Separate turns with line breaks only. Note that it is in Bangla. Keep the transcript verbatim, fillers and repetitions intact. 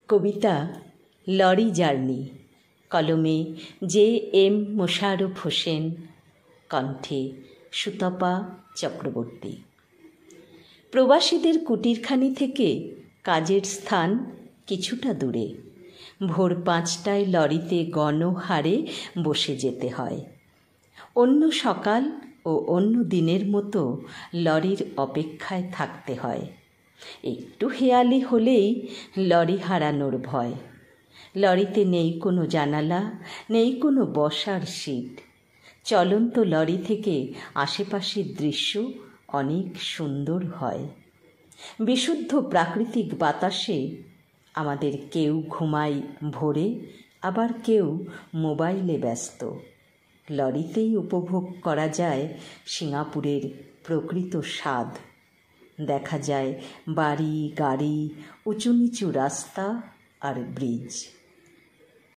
কবিতা লরি জার্নি, কলমে জে এম মোশাররফ হোসেন, কণ্ঠে সুতপা চক্রবর্তী। প্রবাসীদের কুটিরখানি থেকে কাজের স্থান কিছুটা দূরে। ভোর পাঁচটায় লরিতে গণহারে বসে যেতে হয়। অন্য সকাল ও অন্য দিনের মতো লরির অপেক্ষায় থাকতে হয়। একটু হেয়ালি হলেই লরি হারানোর ভয়। লরিতে নেই কোনো জানালা, নেই কোনো বসার সিট। চলন্ত লরি থেকে আশেপাশের দৃশ্য অনেক সুন্দর হয়। বিশুদ্ধ প্রাকৃতিক বাতাসে আমাদের কেউ ঘুমায় ভোরে, আবার কেউ মোবাইলে ব্যস্ত। লরিতেই উপভোগ করা যায় সিঙ্গাপুরের প্রকৃত স্বাদ। দেখা যায় বাড়ি, গাড়ি, উঁচু নিচু রাস্তা আর ব্রিজ।